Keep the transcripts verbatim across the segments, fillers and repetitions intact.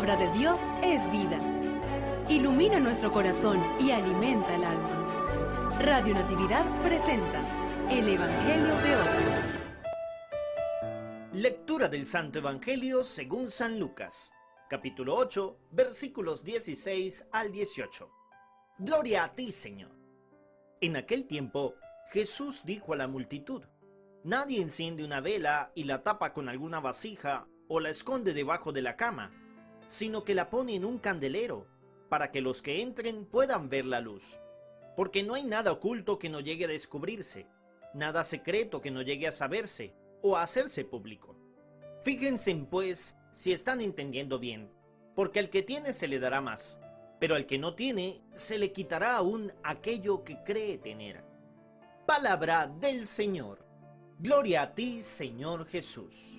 La palabra de Dios es vida. Ilumina nuestro corazón y alimenta el alma. Radio Natividad presenta el Evangelio de hoy. Lectura del Santo Evangelio según San Lucas, capítulo ocho, versículos dieciséis al dieciocho. Gloria a ti, Señor. En aquel tiempo, Jesús dijo a la multitud: Nadie enciende una vela y la tapa con alguna vasija o la esconde debajo de la cama, sino que la pone en un candelero, para que los que entren puedan ver la luz. Porque no hay nada oculto que no llegue a descubrirse, nada secreto que no llegue a saberse o a hacerse público. Fíjense pues si están entendiendo bien, porque al que tiene se le dará más, pero al que no tiene se le quitará aún aquello que cree tener. Palabra del Señor. Gloria a ti, Señor Jesús.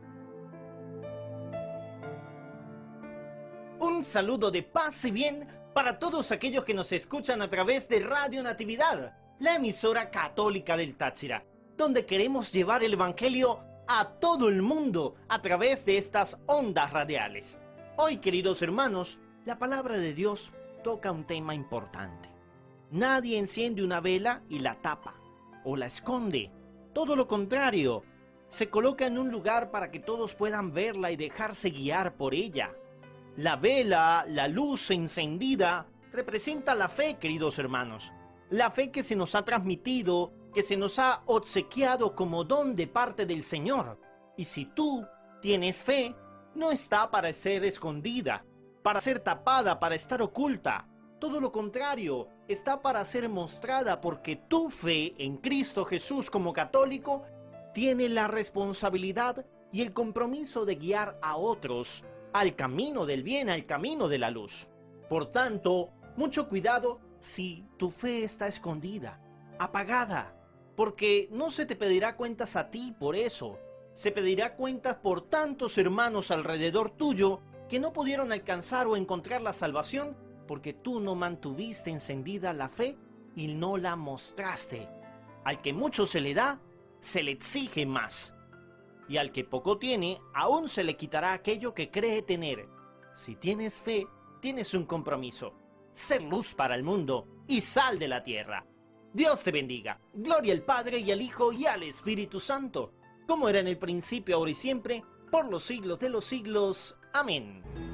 Un saludo de paz y bien para todos aquellos que nos escuchan a través de Radio Natividad, la emisora católica del Táchira, donde queremos llevar el Evangelio a todo el mundo a través de estas ondas radiales. Hoy, queridos hermanos, la palabra de Dios toca un tema importante. Nadie enciende una vela y la tapa o la esconde. Todo lo contrario, se coloca en un lugar para que todos puedan verla y dejarse guiar por ella. La vela, la luz encendida, representa la fe, queridos hermanos. La fe que se nos ha transmitido, que se nos ha obsequiado como don de parte del Señor. Y si tú tienes fe, no está para ser escondida, para ser tapada, para estar oculta. Todo lo contrario, está para ser mostrada, porque tu fe en Cristo Jesús como católico tiene la responsabilidad y el compromiso de guiar a otros al camino del bien, al camino de la luz. Por tanto, mucho cuidado si tu fe está escondida, apagada, porque no se te pedirá cuentas a ti por eso. Se pedirá cuentas por tantos hermanos alrededor tuyo que no pudieron alcanzar o encontrar la salvación porque tú no mantuviste encendida la fe y no la mostraste. Al que mucho se le da, se le exige más. Y al que poco tiene, aún se le quitará aquello que cree tener. Si tienes fe, tienes un compromiso: ser luz para el mundo y sal de la tierra. Dios te bendiga. Gloria al Padre y al Hijo y al Espíritu Santo, como era en el principio, ahora y siempre, por los siglos de los siglos. Amén.